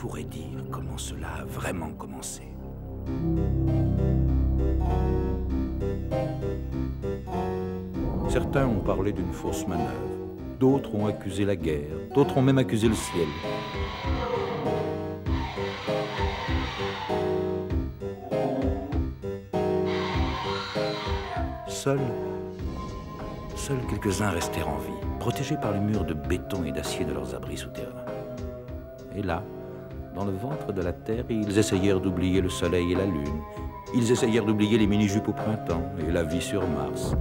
pourrait dire comment cela a vraiment commencé. Certains ont parlé d'une fausse manœuvre, d'autres ont accusé la guerre, d'autres ont même accusé le ciel. Seuls quelques-uns restèrent en vie, protégés par les murs de béton et d'acier de leurs abris souterrains. Et là, dans le ventre de la terre, ils essayèrent d'oublier le soleil et la lune. Ils essayèrent d'oublier les mini-jupes au printemps et la vie sur Mars.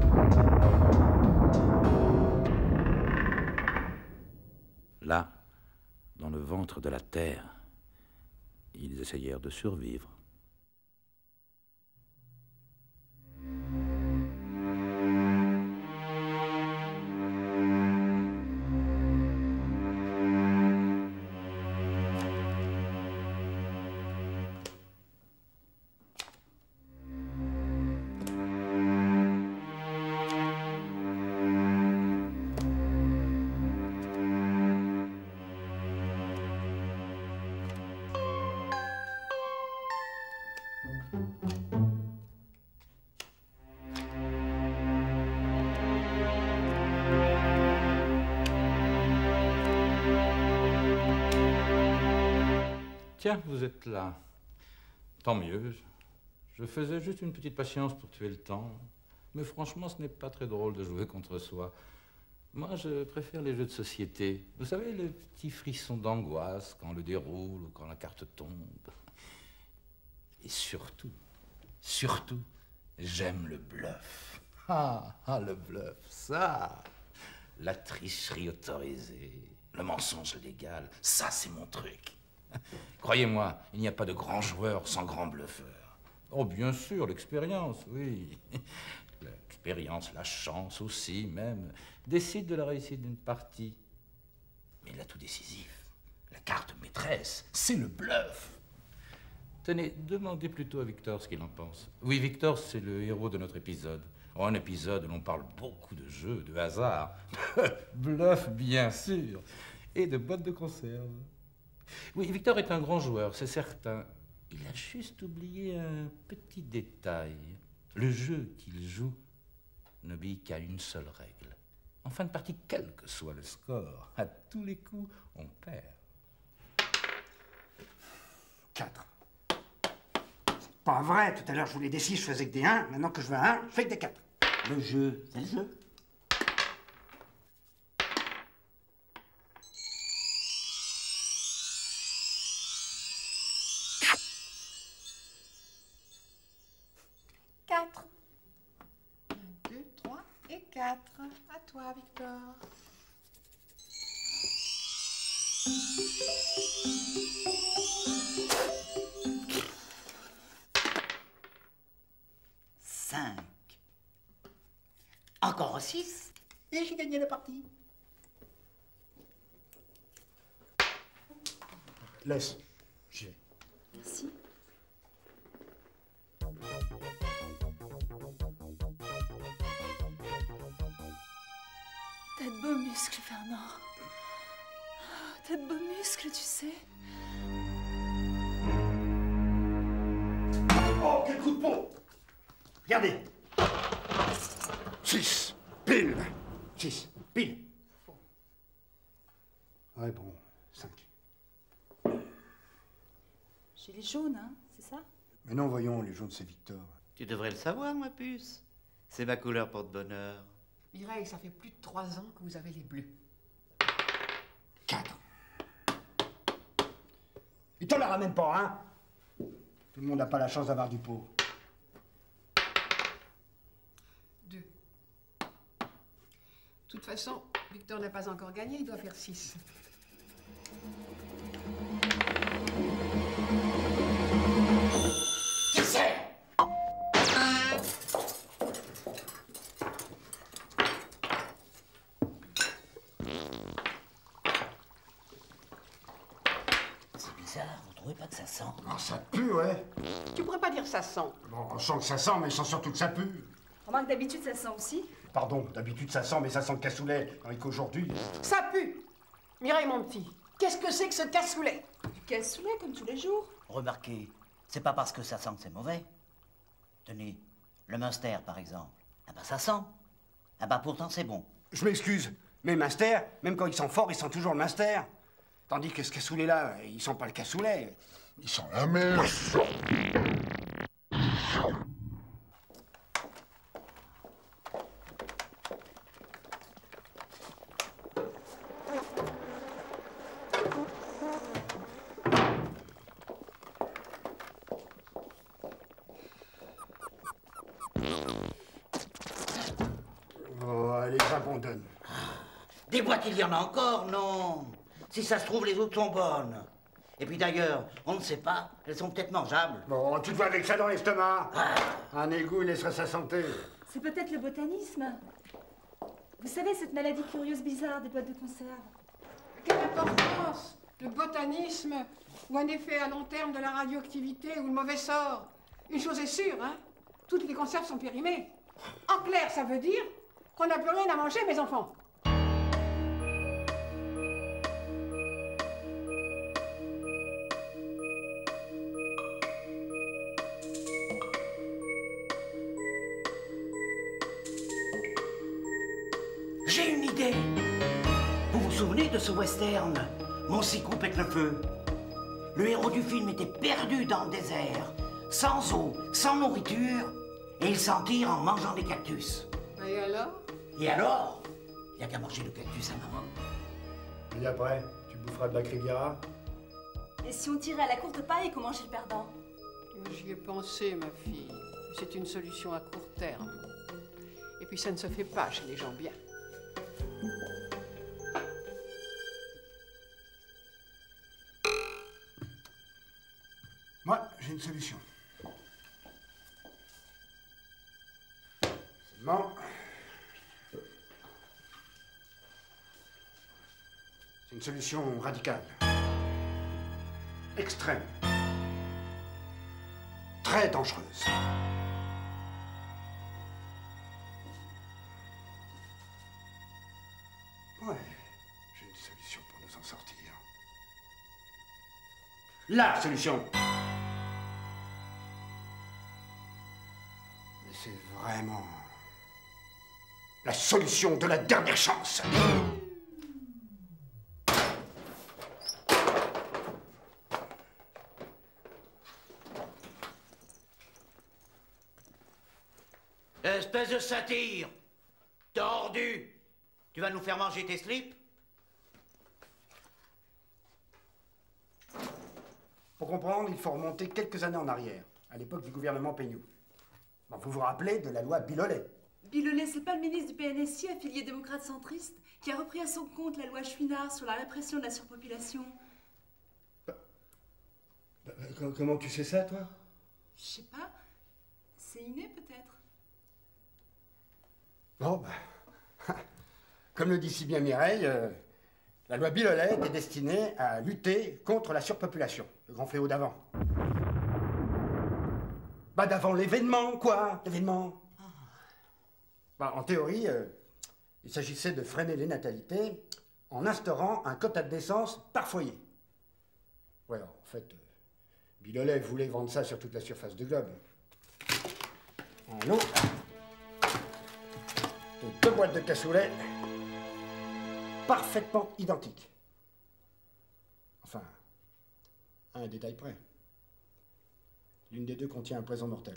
Là, dans le ventre de la terre, ils essayèrent de survivre. Tiens, vous êtes là. Tant mieux. Je faisais juste une petite patience pour tuer le temps. Mais franchement, ce n'est pas très drôle de jouer contre soi. Moi, je préfère les jeux de société. Vous savez, le petit frisson d'angoisse quand on le déroule ou quand la carte tombe. Et surtout, j'aime le bluff. Le bluff, ça. La tricherie autorisée, le mensonge légal, ça, c'est mon truc. Croyez-moi, il n'y a pas de grand joueur sans grand bluffeur. Oh, bien sûr, l'expérience, oui. L'expérience, la chance aussi, même, décide de la réussite d'une partie. Mais l'atout décisif, la carte maîtresse, c'est le bluff. Tenez, demandez plutôt à Victor ce qu'il en pense. Oui, Victor, c'est le héros de notre épisode. Oh, un épisode où l'on parle beaucoup de jeux, de hasard, de bluff, bien sûr, et de boîtes de conserve. Oui, Victor est un grand joueur, c'est certain. Il a juste oublié un petit détail. Le jeu qu'il joue n'obéit qu'à une seule règle. En fin de partie, quel que soit le score, à tous les coups, on perd. 4. C'est pas vrai, tout à l'heure je voulais des 6, je faisais que des 1. Maintenant que je veux un 1, je fais que des 4. Le jeu, c'est le jeu. À toi, Victor. Cinq. Encore 6. Et j'ai gagné la partie. Laisse. J'y vais. Merci. T'as de beaux muscles, Fernand. T'as de beaux muscles, tu sais. Oh, quel coup de peau! Regardez. 6. Pile. 6. Pile. Ouais, bon. 5. J'ai les jaunes, hein, c'est ça? Mais non, voyons, les jaunes, c'est Victor. Tu devrais le savoir, ma puce. C'est ma couleur porte-bonheur. Mireille, ça fait plus de 3 ans que vous avez les bleus. 4. Et t'en la ramènes pas, hein? Tout le monde n'a pas la chance d'avoir du pot. 2. De toute façon, Victor n'a pas encore gagné, il doit faire 6. Qui c'est? C'est bizarre, vous trouvez pas que ça sent? Oh, ça pue, ouais. Tu pourrais pas dire ça sent. Bon, on sent que ça sent, mais on sent surtout que ça pue. Remarque, d'habitude, ça sent aussi. Pardon, d'habitude ça sent, mais ça sent le cassoulet. Tandis qu'aujourd'hui... Ça pue. Mireille, mon petit, qu'est-ce que c'est que ce cassoulet? cassoulet comme tous les jours. Remarquez, c'est pas parce que ça sent que c'est mauvais. Tenez, le Munster, par exemple. Ah bah ça sent. Ah bah pourtant c'est bon. Je m'excuse, mais le Munster, même quand ils sont forts, ils sentent toujours le Munster. Tandis que ce cassoulet-là, ils sentent pas le cassoulet. Ils sont la merde. Oh, allez, j'abandonne. Des boîtes, il y en a encore, non? Si ça se trouve, les autres sont bonnes. Et puis d'ailleurs, on ne sait pas, elles sont peut-être mangeables. Bon, tu te vois avec ça dans l'estomac. Un égout laisserait sa santé. C'est peut-être le botanisme. Vous savez, cette maladie curieuse bizarre des boîtes de conserve. Quelle importance? Le botanisme ou un effet à long terme de la radioactivité ou le mauvais sort? Une chose est sûre, hein? Toutes les conserves sont périmées. En clair, ça veut dire qu'on n'a plus rien à manger, mes enfants. J'ai une idée. Vous vous souvenez de ce western, Mon Sicou pète le feu? Le héros du film était perdu dans le désert, sans eau, sans nourriture, et il s'en tire en mangeant des cactus. Et alors? Et alors, il n'y a qu'à manger le cactus à maman. Et après, tu boufferas de la Riviera. Et si on tirait à la courte paille et qu'on mangeait le perdant? J'y ai pensé, ma fille. C'est une solution à court terme. Et puis ça ne se fait pas chez les gens bien. Moi, j'ai une solution. Seulement, c'est une solution radicale, extrême, très dangereuse. Ouais, j'ai une solution pour nous en sortir. La solution! Mais c'est vraiment la solution de la dernière chance. Espèce de satire! Tordu! Tu vas nous faire manger tes slips? Pour comprendre, il faut remonter quelques années en arrière, à l'époque du gouvernement Peignoux. Bon, vous vous rappelez de la loi Bilolet? Bilolet, c'est pas le ministre du PNSI, affilié démocrate centriste, qui a repris à son compte la loi Chouinard sur la répression de la surpopulation? Comment tu sais ça, toi? Je sais pas. C'est inné, peut-être. Bon, comme le dit si bien Mireille, la loi Bilolet était destinée à lutter contre la surpopulation, le grand fléau d'avant. D'avant l'événement, quoi, l'événement. En théorie, il s'agissait de freiner les natalités en instaurant un quota de naissance par foyer. Ouais, en fait, Bilolet voulait vendre ça sur toute la surface du globe. En lot, de 2 boîtes de cassoulet parfaitement identiques. Enfin, à un détail près. L'une des deux contient un poison mortel.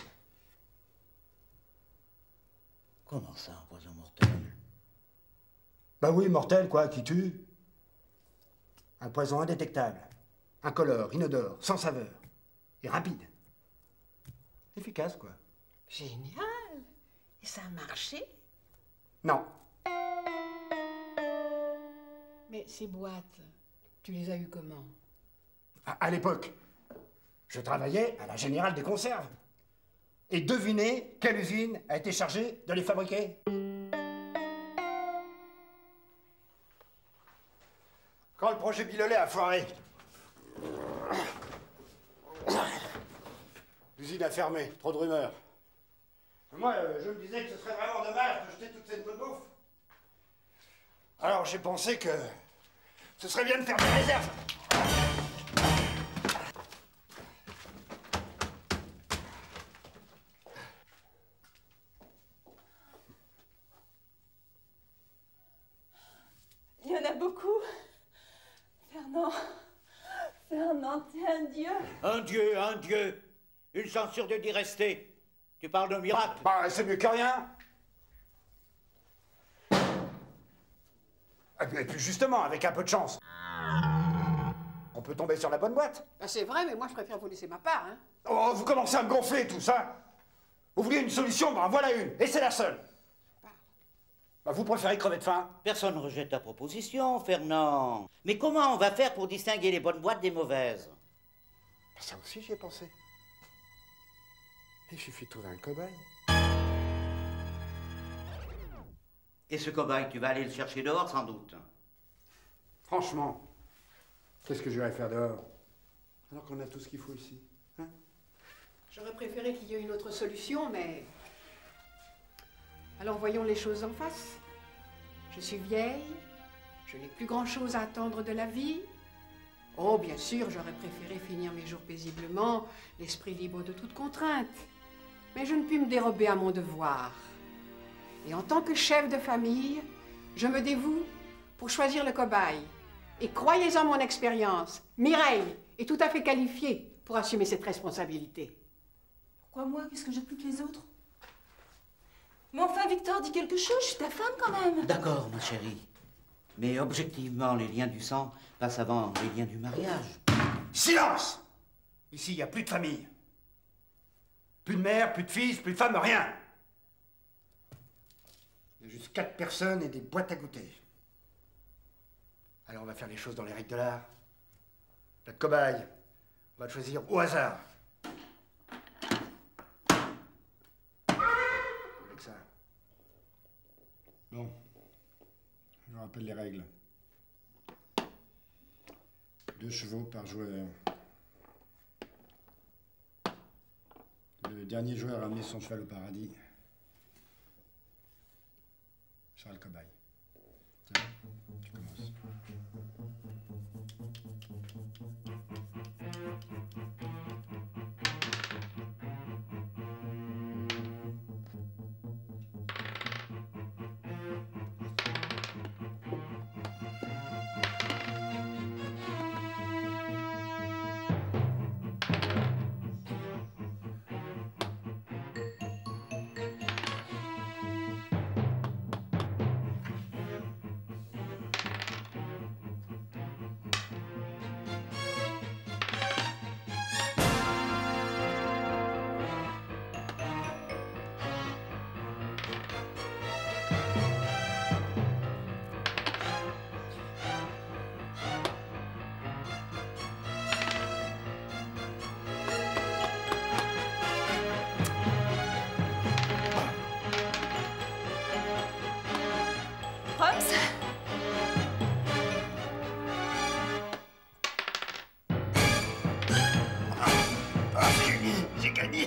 Comment ça, un poison mortel? Bah oui, mortel, quoi, qui tue. Un poison indétectable, incolore, inodore, sans saveur, et rapide. Efficace, quoi. Génial! Et ça a marché? Non. Mais ces boîtes, tu les as eues comment? À l'époque, je travaillais à la Générale des Conserves. Et devinez quelle usine a été chargée de les fabriquer? Quand le projet Bilolet a foiré, l'usine a fermé, trop de rumeurs. Moi, je me disais que ce serait vraiment dommage de jeter toute cette bonne bouffe. Alors j'ai pensé que ce serait bien de faire des réserves. Un dieu, un dieu. Une chance sur deux d'y rester. Tu parles d'un miracle. Bah, c'est mieux que rien. Et puis justement, avec un peu de chance, on peut tomber sur la bonne boîte. Ben, c'est vrai, mais moi je préfère vous laisser ma part, hein. Oh, vous commencez à me gonfler tout ça. Vous vouliez une solution, ben voilà une, et c'est la seule. Bah, vous préférez crever de faim? Personne ne rejette ta proposition, Fernand. Mais comment on va faire pour distinguer les bonnes boîtes des mauvaises? Ça aussi, j'y ai pensé. Il suffit de trouver un cobaye. Et ce cobaye, tu vas aller le chercher dehors, sans doute. Franchement, qu'est-ce que j'irais faire dehors? Alors qu'on a tout ce qu'il faut ici. Hein? J'aurais préféré qu'il y ait une autre solution, mais... Alors voyons les choses en face. Je suis vieille, je n'ai plus grand-chose à attendre de la vie. Oh, bien sûr, j'aurais préféré finir mes jours paisiblement, l'esprit libre de toute contrainte. Mais je ne puis me dérober à mon devoir. Et en tant que chef de famille, je me dévoue pour choisir le cobaye. Et croyez-en mon expérience, Mireille est tout à fait qualifiée pour assumer cette responsabilité. Pourquoi moi? Qu'est-ce que j'ai plus que les autres? Mais enfin, Victor, dis quelque chose, je suis ta femme quand même. D'accord, ma chérie. Mais objectivement, les liens du sang passent avant les liens du mariage. Silence! Ici, il n'y a plus de famille. Plus de mère, plus de fils, plus de femme, rien. Il y a juste 4 personnes et des boîtes à goûter. Alors on va faire les choses dans les règles de l'art. Notre cobaye, on va le choisir au hasard. Avec ça. Bon, je vous rappelle les règles. 2 chevaux par joueur. Le dernier joueur a amené son cheval au paradis. Charles Cobaye. Tiens, tu commences. J'ai gagné.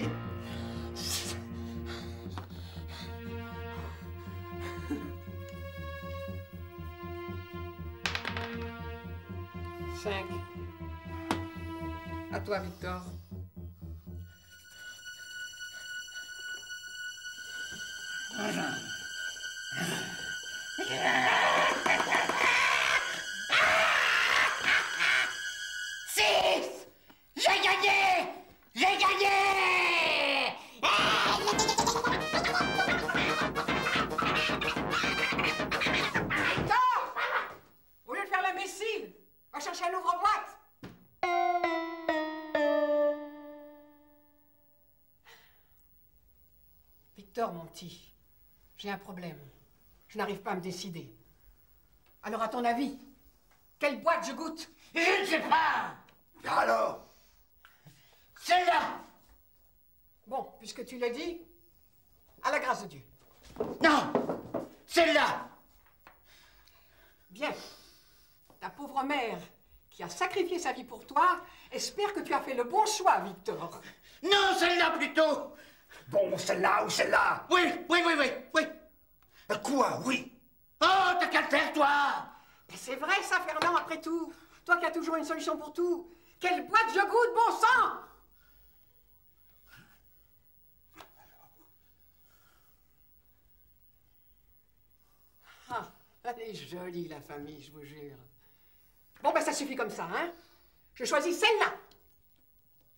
Cinq. À toi, Victor. J'ai gagné! J'ai gagné! Victor! Au lieu de faire l'imbécile, va chercher un ouvre-boîte. Victor, mon petit, j'ai un problème. Je n'arrive pas à me décider. Alors, à ton avis, quelle boîte je goûte? Je ne sais pas! Alors? Celle-là! Bon, puisque tu le dis, à la grâce de Dieu. Non! Celle-là! Bien. Ta pauvre mère, qui a sacrifié sa vie pour toi, espère que tu as fait le bon choix, Victor. Non, celle-là plutôt! Bon, celle-là ou celle-là? Oui. Quoi, oui? Oh, t'as qu'à le faire, toi! Mais c'est vrai, ça, Fernand, après tout. Toi qui as toujours une solution pour tout. Quelle boîte je goûte, bon sang! Ah, elle est jolie, la famille, je vous jure. Bon, ben ça suffit comme ça, hein? Je choisis celle-là.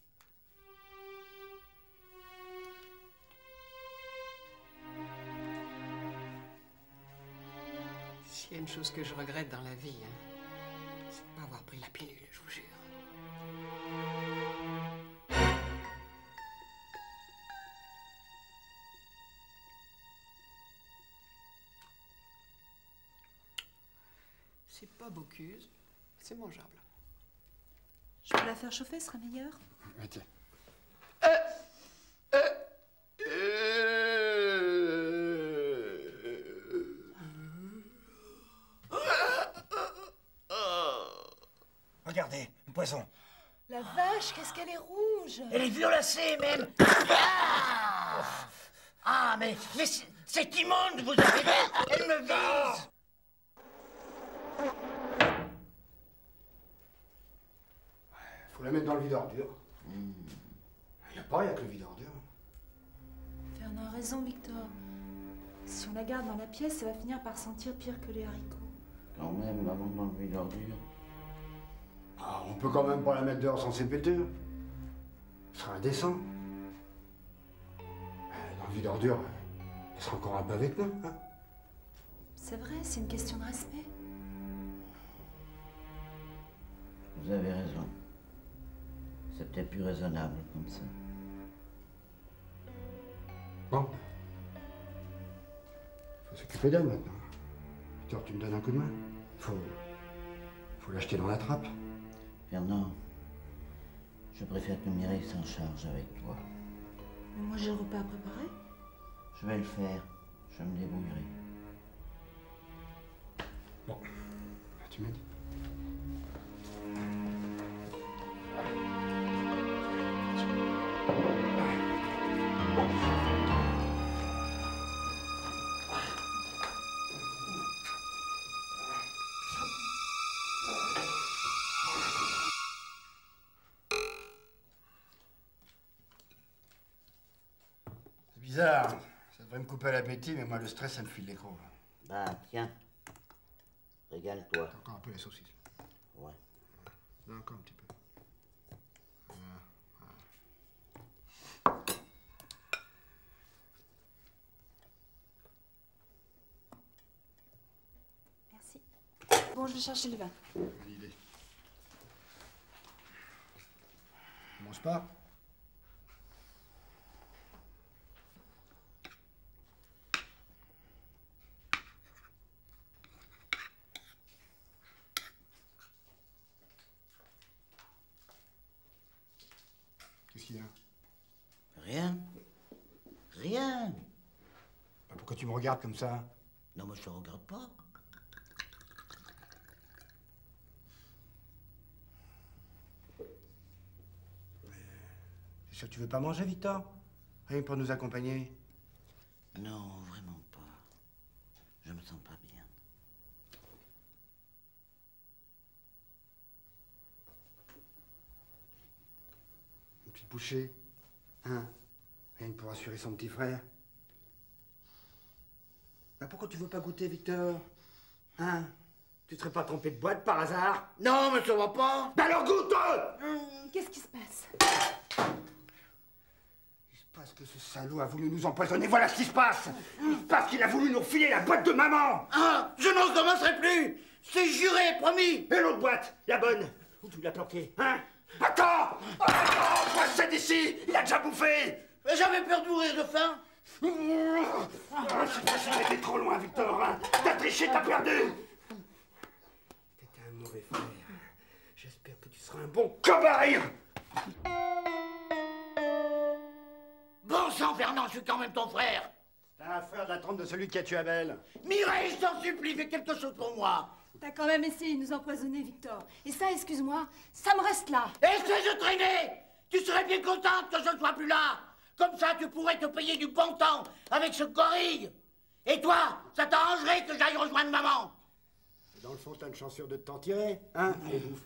S'il y a une chose que je regrette dans la vie, c'est de pas avoir pris la pilule, je vous jure. C'est pas Bocuse, c'est mangeable. Je peux la faire chauffer, ce sera meilleur. Ouais, tiens. Regardez, un poisson. La vache, qu'est-ce qu'elle est rouge! Elle est violacée, même. Ah, mais c'est immonde, vous avez vu. Elle me vise. Faut la mettre dans le vide ordure. Il n'y a pas rien que le vide ordure. Fernand a raison, Victor. Si on la garde dans la pièce, ça va finir par sentir pire que les haricots. Quand même, maman, dans le vide ordure. Ah, on peut quand même pas la mettre dehors sans sépulture. Ce sera indécent. Dans le vide ordure, elle sera encore un peu avec nous. Hein. C'est vrai, c'est une question de respect. Vous avez raison. C'est peut-être plus raisonnable comme ça. Bon. Faut s'occuper d'elle maintenant. Victor, tu me donnes un coup de main. Faut l'acheter dans la trappe. Fernand, je préfère que Mireille s'en charge avec toi. Mais moi, j'ai le repas à préparer. Je vais le faire. Je me débrouillerai. Bon. Tu m'as dit. C'est bizarre. Ça devrait me couper l'appétit, mais moi, le stress, ça me file l'écran. Bah, tiens. Régale-toi. Encore un peu les saucisses. Ouais. Là, encore un petit peu. Merci. Bon, je vais chercher le vin. Bonne idée. On mange pas? Qu'est-ce qu'il y a? Rien. Rien. Bah, pourquoi tu me regardes comme ça? Non, moi, je te regarde pas. T'es sûr que tu veux pas manger, Victor? Rien que pour nous accompagner? Non, vraiment pas. Je me sens pas bien. Une petite bouchée? Hein? Rien que pour assurer son petit frère? Bah pourquoi tu veux pas goûter, Victor? Hein? Tu te serais pas trompé de boîte par hasard? Non, mais ça va pas. Bah alors goûte! Qu'est-ce qui se passe? Il se passe que ce salaud a voulu nous empoisonner, voilà ce qui se passe! Il se passe qu'il a voulu nous refiler la boîte de maman! Ah, je n'en commencerai plus. C'est juré, promis. Et l'autre boîte, la bonne, où tu l'as planquée, hein? Attends! Attends! Passe d'ici! Il a déjà bouffé! J'avais peur de mourir de faim. Cette fois-ci, t'étais trop loin, Victor, hein? T'as triché, t'as perdu! T'étais un mauvais frère. J'espère que tu seras un bon cobaye! Bon sang, Fernand, je suis quand même ton frère. T'as un frère de la trempe de celui qui a tué Abel. Mireille, je t'en supplie, fais quelque chose pour moi. T'as quand même essayé de nous empoisonner, Victor. Et ça, excuse-moi, ça me reste là. Essaie de traîner. Tu serais bien contente que je ne sois plus là. Comme ça, tu pourrais te payer du bon temps avec ce gorille. Et toi, ça t'arrangerait que j'aille rejoindre maman. Dans le fond, t'as une chance sûre de t'en tirer, hein? Allez, bouffe.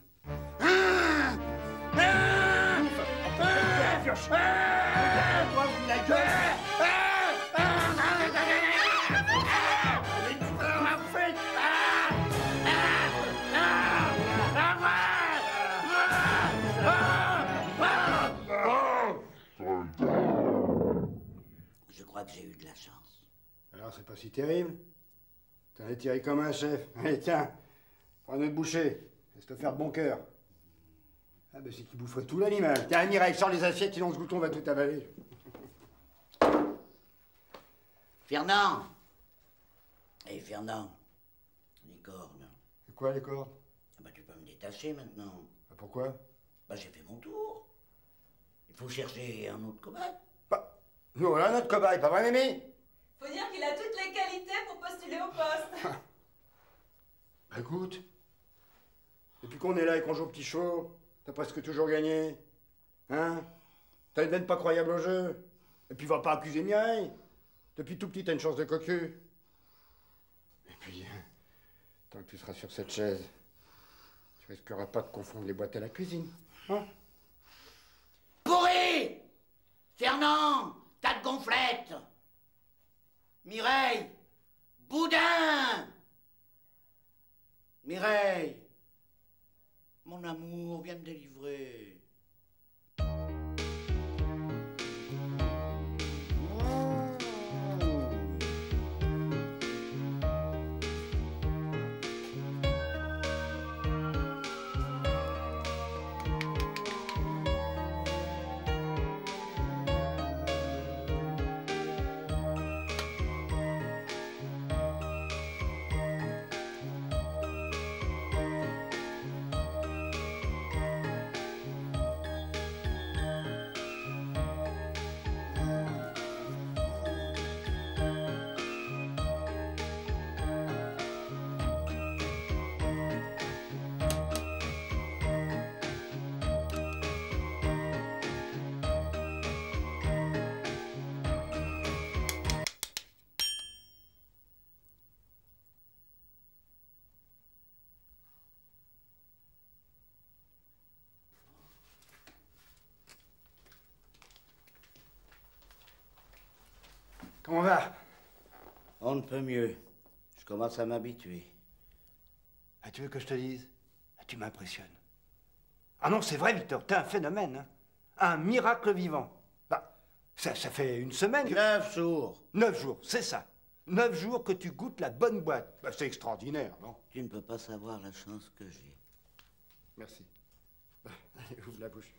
Toi, vous la gueule! Je crois que j'ai eu de la chance. Alors, c'est pas si terrible. T'en es tiré comme un chef. Allez, tiens, prends notre bouchée. Laisse-le faire de bon cœur. Ah ben c'est qu'il boufferait tout l'animal. Tiens, Mireille, sors les assiettes, sinon ce glouton va tout avaler. Fernand! Hé, Fernand, les cordes. C'est quoi les cordes? Ah bah, tu peux me détacher maintenant. Ah, pourquoi? Bah, j'ai fait mon tour. Il faut chercher un autre cobaye. Bah, nous voilà notre cobaye, pas vrai, Mimi? Faut dire qu'il a toutes les qualités pour postuler au poste. Bah, écoute, depuis qu'on est là et qu'on joue au petit show, t'as presque toujours gagné. Hein? T'as une veine pas croyable au jeu. Et puis va pas accuser Mireille. Depuis tout petit, t'as une chance de cocu. Et puis, tant que tu seras sur cette chaise, tu risqueras pas de confondre les boîtes à la cuisine. Hein? Pourri! Fernand, tas de gonflettes! Mireille, boudin! Mireille, mon amour, viens me délivrer. Comment va? On ne peut mieux. Je commence à m'habituer. Ah, tu veux que je te dise? Ah, tu m'impressionnes. Ah non, c'est vrai, Victor, t'es un phénomène. Hein? Un miracle vivant. Bah, ça fait une semaine. 9 jours. 9 jours, c'est ça. 9 jours que tu goûtes la bonne boîte. Bah, c'est extraordinaire, non? Tu ne peux pas savoir la chance que j'ai. Merci. Bah, allez, ouvre la bouche.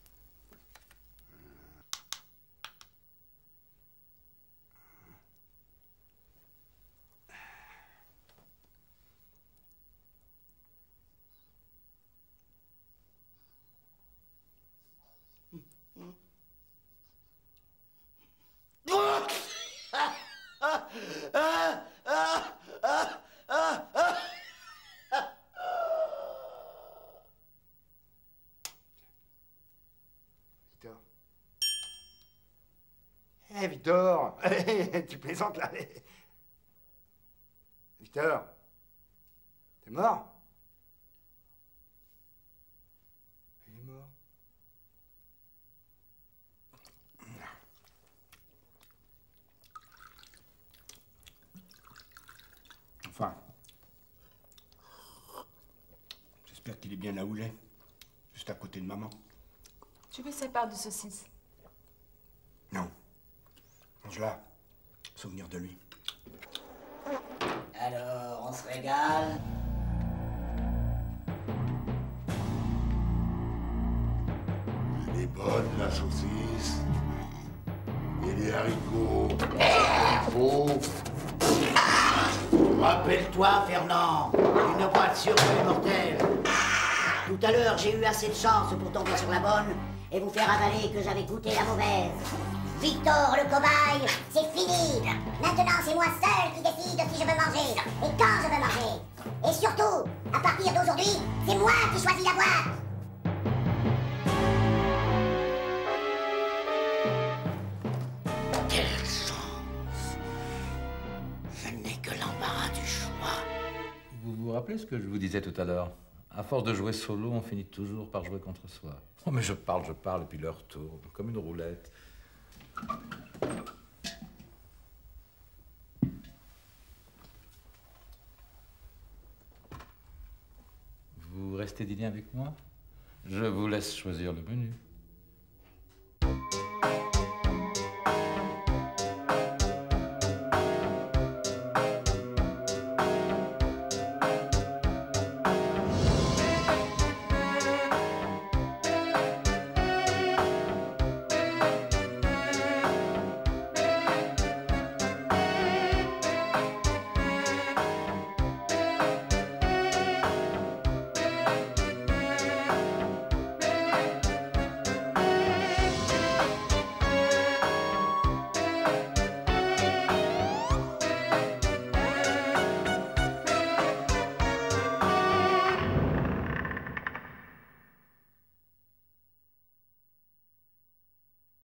Victor. Hé, Victor. Tu plaisantes là. Victor. T'es mort? Il est mort. Enfin, j'espère qu'il est bien là où il est, juste à côté de maman. Tu veux sa part de saucisse? Non. Mange-la. Souvenir de lui. Alors, on se régale. Elle est bonne, la saucisse. Et les haricots, il faut. Rappelle-toi, Fernand, une boîte sûre que les mortels. Tout à l'heure, j'ai eu assez de chance pour tomber sur la bonne et vous faire avaler que j'avais goûté la mauvaise. Victor le cobaye, c'est fini. Maintenant, c'est moi seul qui décide si je veux manger et quand je veux manger. Et surtout, à partir d'aujourd'hui, c'est moi qui choisis la boîte. Quelle chance! Je n'ai que l'embarras du choix. Vous vous rappelez ce que je vous disais tout à l'heure? À force de jouer solo, on finit toujours par jouer contre soi. Oh, mais je parle, et puis l'heure tourne, comme une roulette. Vous restez dîner avec moi? Je vous laisse choisir le menu. Bye.